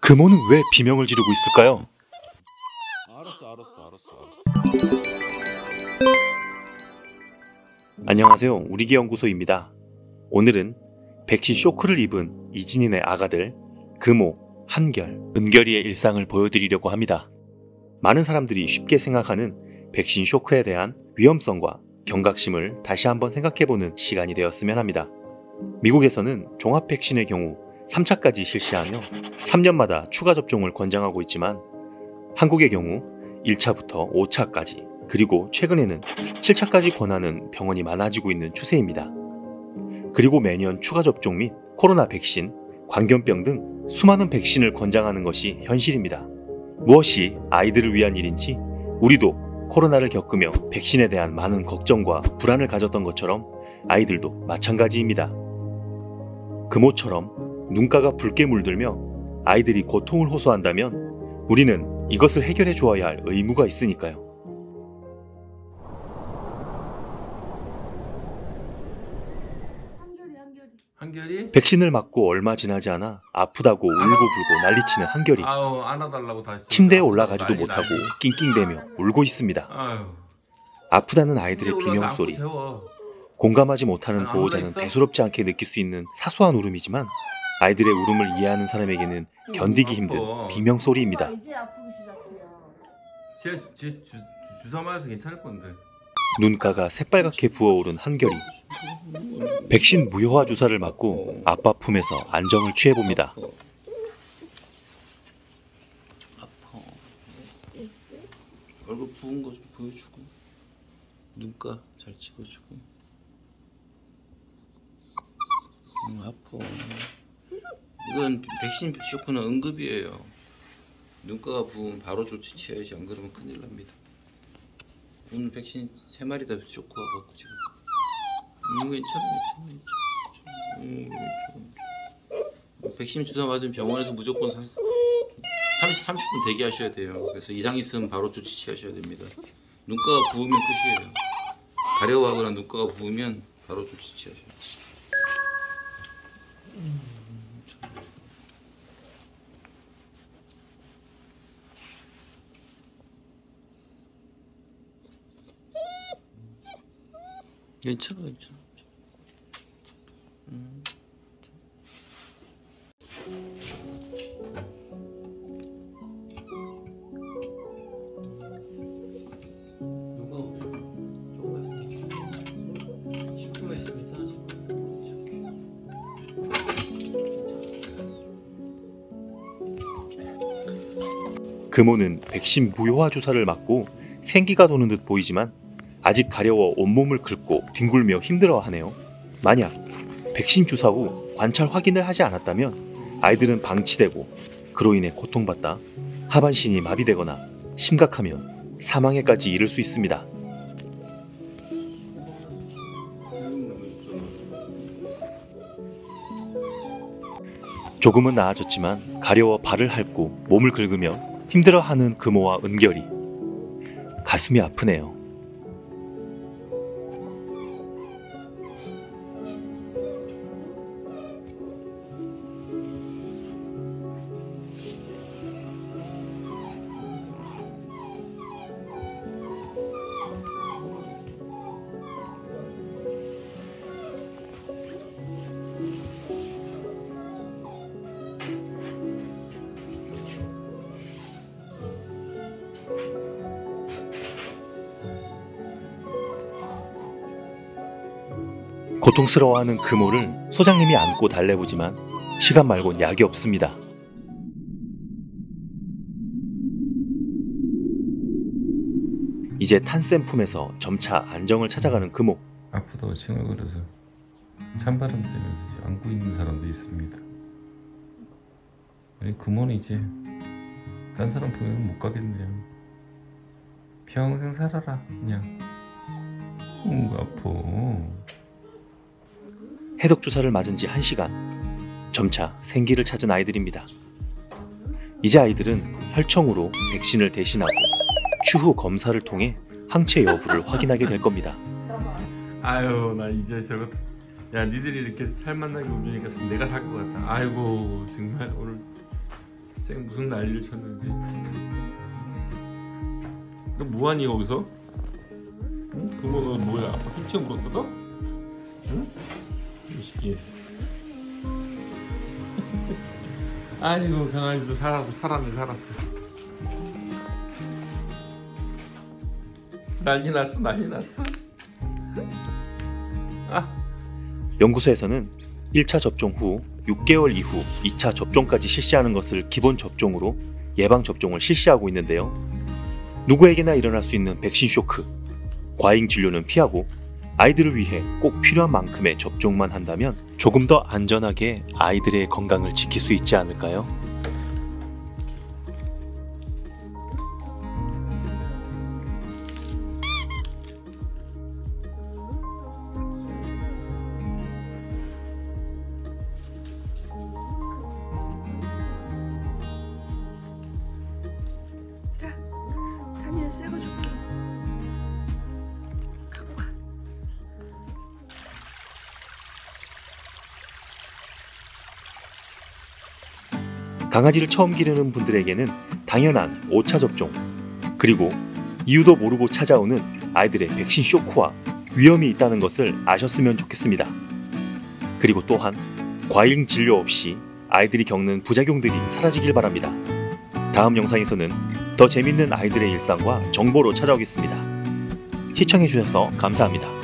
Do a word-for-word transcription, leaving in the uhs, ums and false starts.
금호는 왜 비명을 지르고 있을까요? 알았어, 알았어, 알았어, 알았어. 안녕하세요. 우리기 연구소입니다. 오늘은 백신 쇼크를 입은 이진인의 아가들 금호, 한결, 은결이의 일상을 보여드리려고 합니다. 많은 사람들이 쉽게 생각하는 백신 쇼크에 대한 위험성과 경각심을 다시 한번 생각해보는 시간이 되었으면 합니다. 미국에서는 종합 백신의 경우 삼 차까지 실시하며 삼 년마다 추가 접종을 권장하고 있지만 한국의 경우 일 차부터 오 차까지 그리고 최근에는 칠 차까지 권하는 병원이 많아지고 있는 추세입니다. 그리고 매년 추가 접종 및 코로나 백신, 광견병 등 수많은 백신을 권장하는 것이 현실입니다. 무엇이 아이들을 위한 일인지 우리도 코로나를 겪으며 백신에 대한 많은 걱정과 불안을 가졌던 것처럼 아이들도 마찬가지입니다. 금호처럼 눈가가 붉게 물들며 아이들이 고통을 호소한다면 우리는 이것을 해결해 주어야 할 의무가 있으니까요. 한결이? 백신을 맞고 얼마 지나지 않아 아프다고 울고불고 난리치는 한결이 아유, 안아달라고 다 했어. 침대에 올라가지도 난리, 못하고 난리. 낑낑대며 울고 있습니다. 아유. 아프다는 아이들의 침대에 올라가서 비명소리, 안고 재워. 공감하지 못하는 안 보호자는 울어있어? 대수롭지 않게 느낄 수 있는 사소한 울음이지만 아이들의 울음을 이해하는 사람에게는 견디기 힘든 아파. 비명소리입니다. 이제 아프기 시작해요. 쟤, 쟤 주, 주사 맞아서 괜찮을 건데. 눈가가 새빨갛게 부어오른 한결이 백신 무효화 주사를 맞고 아빠 품에서 안정을 취해봅니다. 아파. 얼굴 부은 거 좀 보여주고 눈가 잘 찍어주고. 음, 아파. 이건 백신 쇼크는 응급이에요. 눈가가 부으면 바로 조치 취해야지, 안 그러면 큰일 납니다. 오늘 백신 세 마리 다 쇼크가 갖고 지금. 음, 괜찮아, 괜찮아, 괜찮아. 음, 괜찮아. 백신 주사 맞으면 병원에서 무조건 삼십, 삼십 분 대기하셔야 돼요. 그래서 이상 있으면 바로 조치 취하셔야 됩니다. 눈가가 부으면 끝이에요. 가려워하거나 눈가가 부으면 바로 조치 취하셔야 돼요. 괜찮아, 괜찮아. 음. 누가 오면 조금만 있으면 괜찮아. 십 분만 있으면 괜찮아질 거야. 금호는 백신 무효화 주사를 맞고 생기가 도는 듯 보이지만 아직 가려워 온몸을 긁고 뒹굴며 힘들어하네요. 만약 백신 주사 후 관찰 확인을 하지 않았다면 아이들은 방치되고 그로 인해 고통받다 하반신이 마비되거나 심각하면 사망에까지 이를 수 있습니다. 조금은 나아졌지만 가려워 발을 핥고 몸을 긁으며 힘들어하는 금호와 은결이. 가슴이 아프네요. 고통스러워하는 금호를 소장님이 안고 달래보지만 시간 말곤 약이 없습니다. 이제 탄센 품에서 점차 안정을 찾아가는 금호. 아프다고 칭얼거려서 찬바람 쐬면서 안고 있는 사람도 있습니다. 아니, 금호는 이제 딴 사람 보면 못 가겠네요. 평생 살아라 그냥. 응, 아파. 해독 주사를 맞은 지 한 시간. 점차 생기를 찾은 아이들입니다. 이제 아이들은 혈청으로 백신을 대신하고 추후 검사를 통해 항체 여부를 확인하게 될 겁니다. 아유, 나 이제 저거 야, 니들이 이렇게 살만나게 움직이니까 내가 살 것 같다. 아이고, 정말 오늘 쟤 무슨 난리를 쳤는지. 너 뭐하니 거기서? 응? 그거 너 뭐야? 아빠 힐체 물었거든? 응? 이 새끼. 아이고 강아지도 살았어, 살았네, 살았어. 난리 났어, 난리 났어. 아. 연구소에서는 일 차 접종 후 육 개월 이후 이 차 접종까지 실시하는 것을 기본 접종으로 예방 접종을 실시하고 있는데요. 누구에게나 일어날 수 있는 백신 쇼크, 과잉 진료는 피하고 아이들을 위해 꼭 필요한 만큼의 접종만 한다면 조금 더 안전하게 아이들의 건강을 지킬 수 있지 않을까요? 자, 다니엘 새거 줄게. 갖고 가. 강아지를 처음 기르는 분들에게는 당연한 오 차 접종, 그리고 이유도 모르고 찾아오는 아이들의 백신 쇼크와 위험이 있다는 것을 아셨으면 좋겠습니다. 그리고 또한 과잉 진료 없이 아이들이 겪는 부작용들이 사라지길 바랍니다. 다음 영상에서는 더 재밌는 아이들의 일상과 정보로 찾아오겠습니다. 시청해주셔서 감사합니다.